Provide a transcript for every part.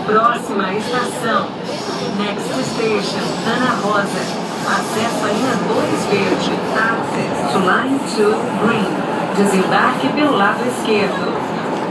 Próxima estação, Next Station, Ana Rosa. Acesso à linha 2 verde. Access to Line 2 Green. Desembarque pelo lado esquerdo.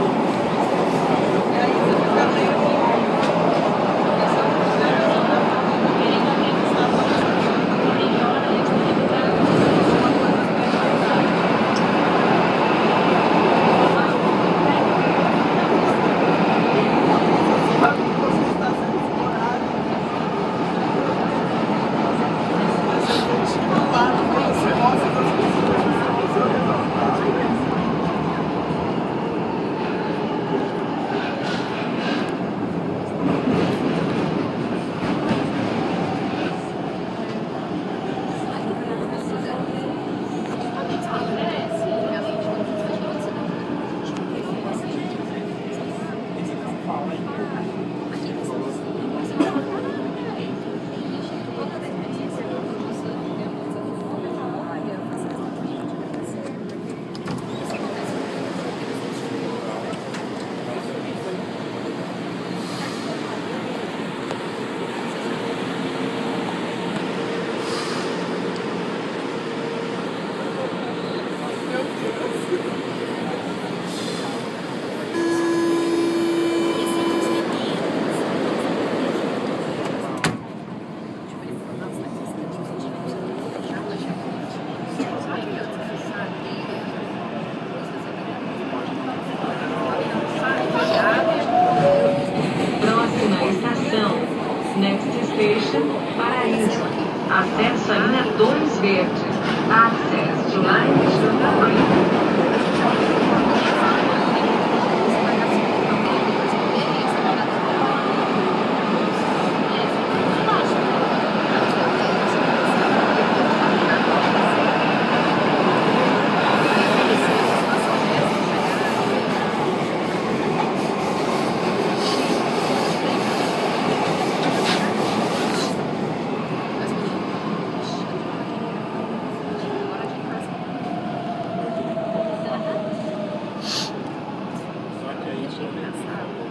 Next Station, Paraíso. Acesso à linha 2 verde. Access to Line 2 Green. Engraçado.